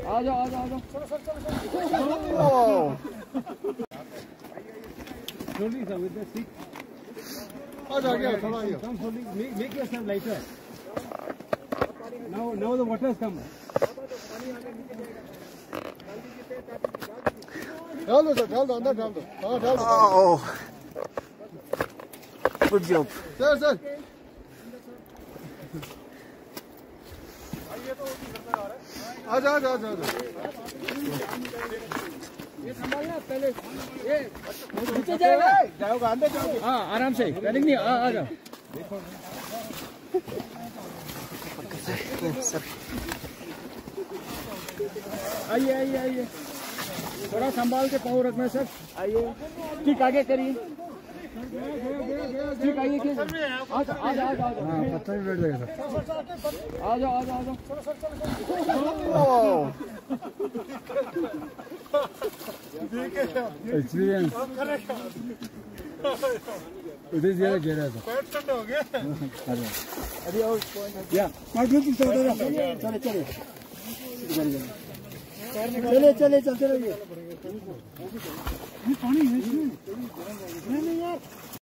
आ जाओ आ जाओ आ जाओ। Slowly sir, with the stick. आ गया थोड़ा ये। Come slowly, make yourself lighter. Now the water has come. डाल दो सर, डाल दो अंदर डाल दो। हाँ डाल दो। Oh, good job. Sir sir. आजा आजा आजा आजा। ये संभालना पहले, ये नीचे जाएगा, जाओगे अंदर जाओगे। हाँ आराम से, पैनिक नहीं, आ जाओ। आइए आइए आइए, थोड़ा संभाल के पाँव रखना सर। आइए, ठीक आगे करिए, ठीक आइए कि आ जाओ आ जाओ आ जाओ। हाँ 15 मिनट लगेगा सर। आ जाओ आ जाओ आ जाओ। एक्सपीरियंस इधर ज़्यादा गहरा था। पैर ठंडे हो गए। अभी और या मार दो चले चले चलते रहिए। पानी है इसमें। नहीं यार।